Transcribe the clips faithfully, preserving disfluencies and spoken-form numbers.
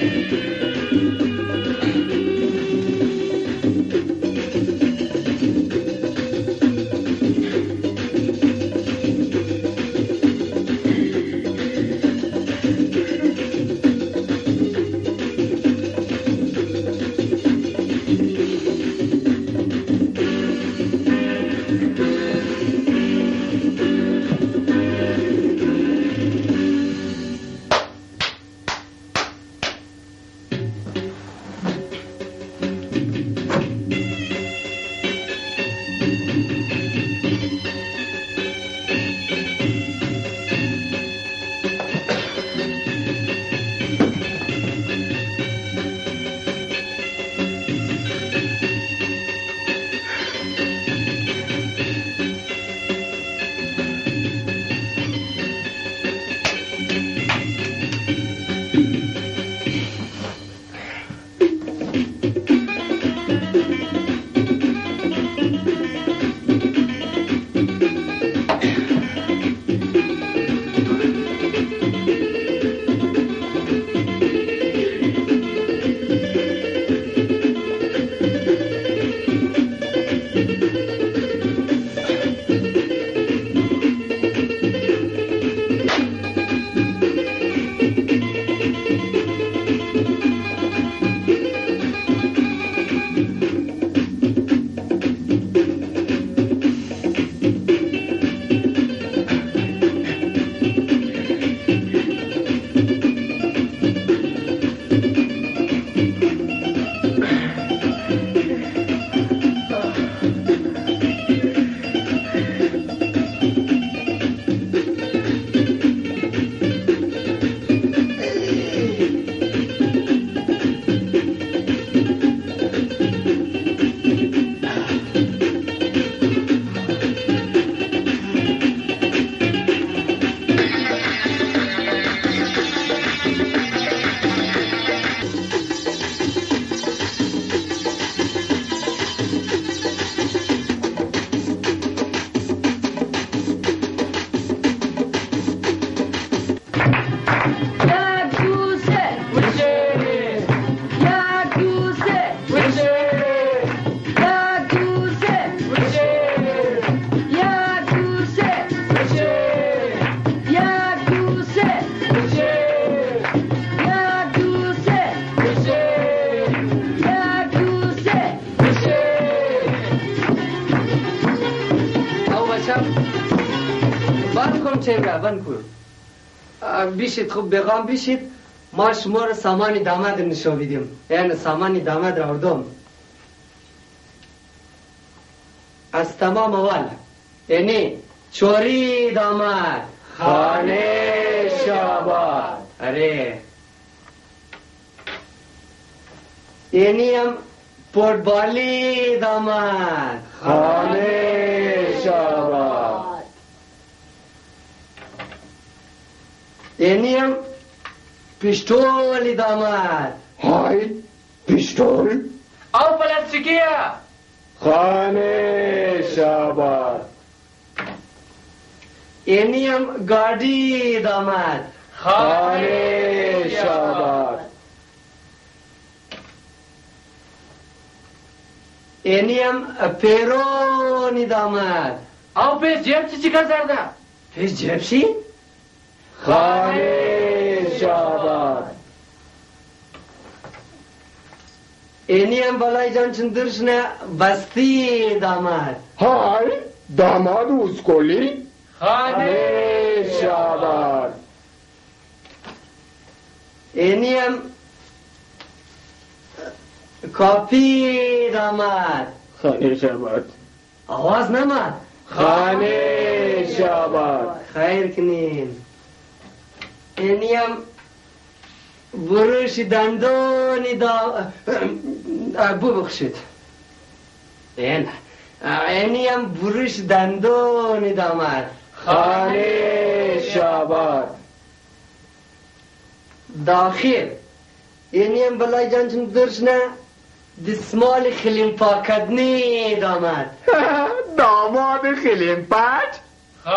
بند کن بیشید خوب بگم بیشید ما شما رو سامان داماد نشون بدیم یعنی سامان داماد را اردم از تمام اول یعنی چوری داماد خانه شاباد اره یعنی هم پورتبالی داماد خانه شاباد یعنی هم پیستولی داماد های پیستول او پلاستیکیه خانه شاباد یعنی هم گاڑی داماد خانه شاباد یعنی هم پیرونی داماد او پیش جیب چی چیکار کرده پیش جیب چی؟ خانه شاباد اینی هم بالای جان چندرشنه بستی داماد های داماد اسکولی خانه شاباد اینی هم کافی داماد خانه شاباد آواز نماد خانه شاباد خیر کنین اینی هم بروش دندونی دا ببخشید این اینی هم بروش دندونی داماد خانه شاباد داخل اینی هم بلای جانچون درشنه دسمال خلیم پاکدنی داماد داماد خلیم پاک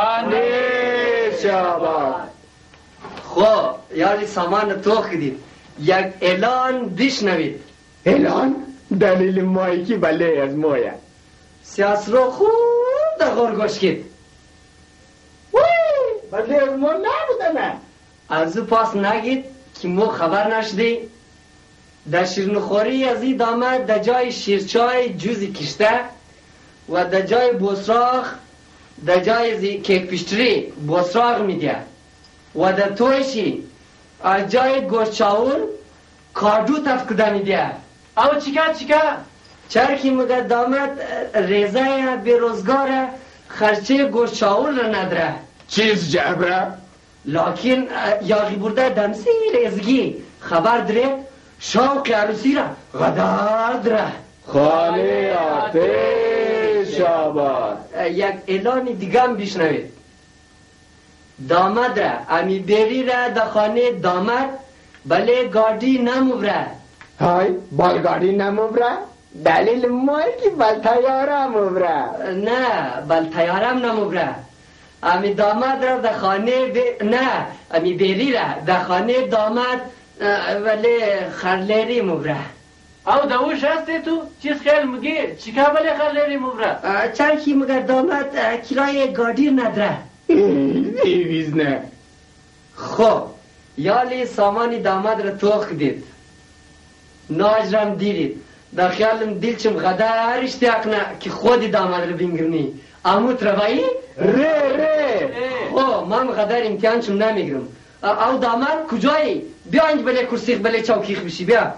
خانه شاباد خب یاری سامان توخ کدید یک اعلان بشنوید. اعلان دلیل مایی که بله از مایه سیاس رو خوب در غرگوش کید. وی بله از ما نبوده نه از او پاس نگید که مو خبر نشدی. در شیرنخوری از این دامه در جای شیرچای جوزی کشته و در جای بسراغ در جای زی کیک پیشتری بسراغ میده و در تویشی از جای گوشت چاول کاردو تفکده میده. او چیکا چیکا چرکی مگه دامت ریزه بیروزگاره خرچه گوشت چاول را نداره. چیز جبره لکن یاغی برده دمسی ریزگی خبر داره شوق عروسی را غدار داره. خانه آتش آباد. یک اعلان دیگه هم بشنوید. دامد را امی بری را در خانه دامد بله گاردی نموبره. های بالگاڑی نموبره دلیل مایی که بل تیاره موبره. نه بل تیارم نموبره. امی دامد را در خانه ب... نه امی بری را در خانه دامد ولی خرلیری موبره. او دوش هستی تو چیز خیل مگی چیکا بله خرلیری مبره چرکی مگر دامد کرای گاردی نداره. ایویز نه. خب یالی سامانی دامد را توخ دید ناجرم دیرید در خیالم دلچم غدر اشتیاق نه که خودی دامد را بینگرنی اموت روایی ره ره خب من غدر امتحانشم نمیگرم. او دامد کجایی؟ بیا اینج بله کرسیخ بله چوکیخ بشی بیا.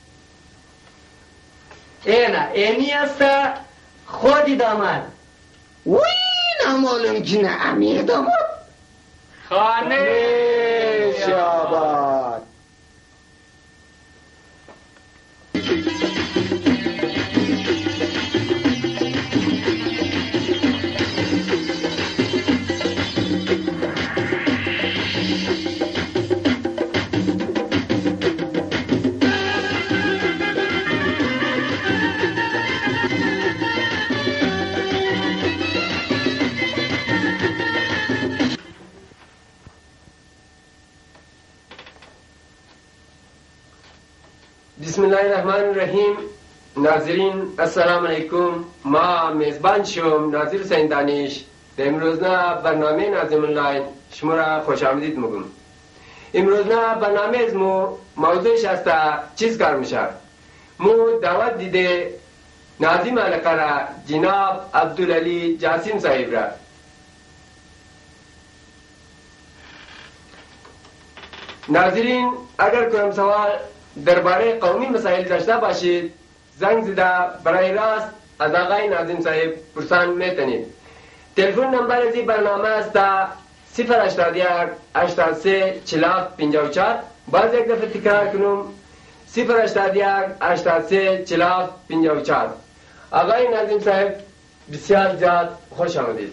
اینه اینی است خودی دامد. وی نمالم که نه امیه دامد خانه شاباد. بسم الله الرحمن الرحیم. ناظرین السلام علیکم. ما میزبان شوم ناظر حسین دانش در امروزنا برنامه ناظم آنلاین شما را خوش آمدید میگم. امروزنا برنامه از مو موضوعش است چیز کار میشه. مو دعوت دیده ناظم علاقه را جناب عبدالعلی جاسم صاحب را. ناظرین اگر کوئی سوال درباره قومی مسائل داشته باشید زنگ زده برای راست از آقای ناظم صاحب پرسان میتونید. تلفن نمبر از این برنامه است صفر هشتاد یک هشتاد سه چهل پنجاه و چهار. باز یک دفعه تکرار کنم صفر هشتاد یک هشتاد سه چهل پنجاه و چهار. آقای ناظم صاحب بسیار زیاد خوش آمدید.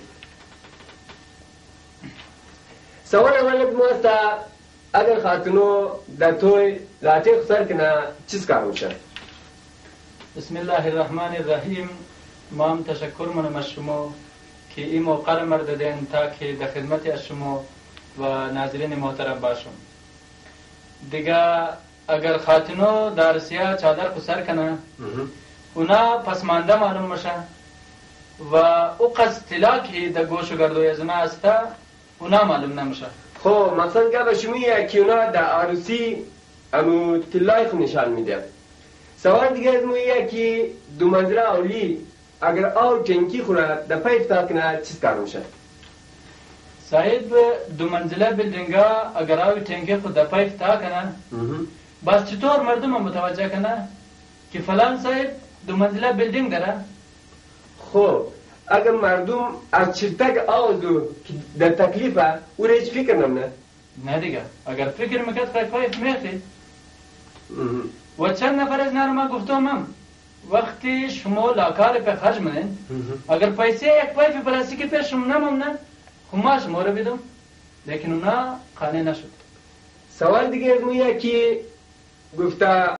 سوال اول ما است اگر خاتونو در توی لاتی خسر کنه چیز کار میشه؟ بسم الله الرحمن الرحیم. ما هم تشکر منم از شما که این موقع را مرا دادین تا که در خدمت از شما و ناظرین محترم باشم. دیگه اگر خاتونو در سیاه چادر خسر کنه اونا پسمانده معلوم میشه و او قصد طلا که در گوش و گردوی زنه است اونا معلوم نمیشه. خب مقصد که به شمیه که اونا در عروسی امو طلای خود نشان میده. سوال دیگه از مویه که دو منزله اولی اگر آو تنکی خوره در پای افتاد کنه چیز کار میشه؟ صاحب دو منزله بلدنگا اگر آوی تنکی خود در پای افتاد کنه بس چطور مردم هم متوجه کنه که فلان صاحب دو منزله بلدنگ داره؟ خب اگر مردم از چرتک آوزو که در تکلیفه او را هیچ فکر نمونه؟ نه دیگه اگر فکر میکرد خیلی پایف میخید. و چند نفر از نارو ما گفتم هم وقتی شما لاکار به خرج منین اگر پیسه یک پایف پلاستیکی پیش شما نمونه خب ما شما رو بیدم لیکن اونا خانه نشد. سوال دیگه از مویه که گفته